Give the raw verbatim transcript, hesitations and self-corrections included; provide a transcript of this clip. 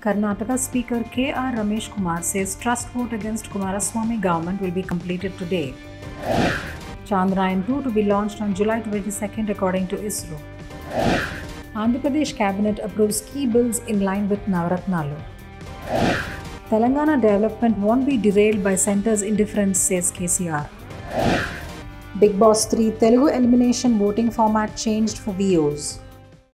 Karnataka Speaker K R Ramesh Kumar says trust vote against Kumaraswamy government will be completed today. Chandrayaan two to be launched on July twenty-second according to ISRO. Andhra Pradesh Cabinet approves key bills in line with Navaratnalu. Telangana development won't be derailed by centre's indifference, says K C R. Bigg Boss three Telugu elimination voting format changed for V Os.